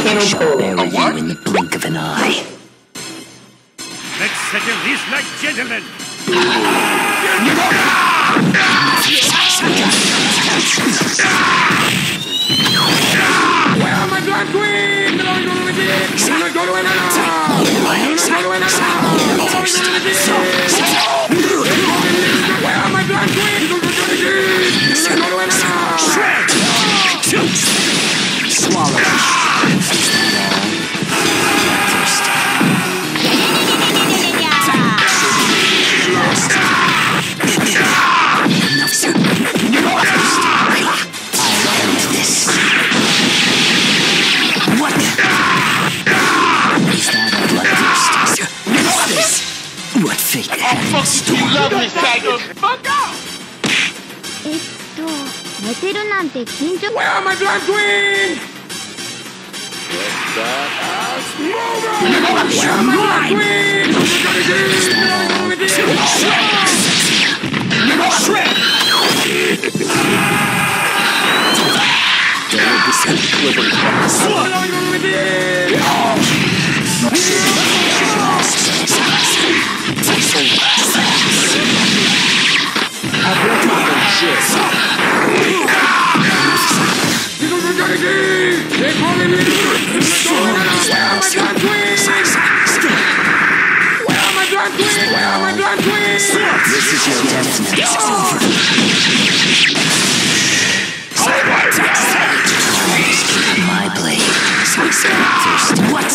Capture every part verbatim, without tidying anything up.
shall bury you in the blink of an eye. Let's settle this like gentlemen. Where are my drag queen? Where are my drag queen? Swallow. What? Is that a bloodthirst? What fate Oh, fuck you, you love me, faggot! Fuck off! Where are my drag queen? Move on! Where are my drag queen? Shred! This is your destiny. It's over. My blade. Thirsty. What?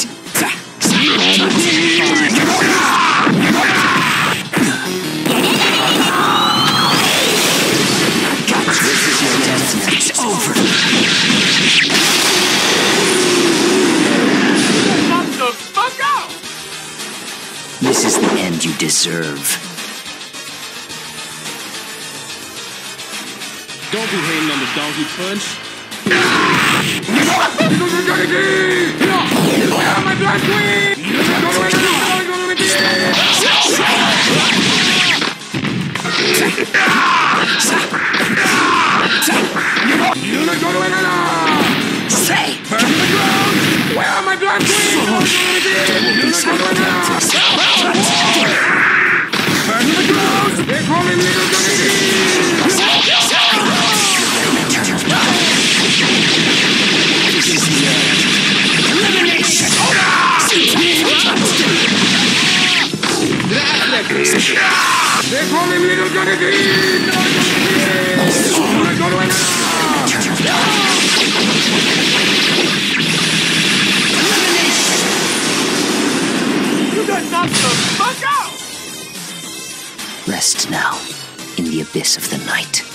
This is your destiny. It's over. Shut the fuck up! This is the end you deserve. Don't be hating on the donkey punch. Where are my drag queen? Say! Burn the ground! Where are my drag queen? Burn the ground! They call me Little Johnny! This is the end. Elimination! They call me Little Johnny! You got knocked the fuck out! Rest now in the abyss of the night.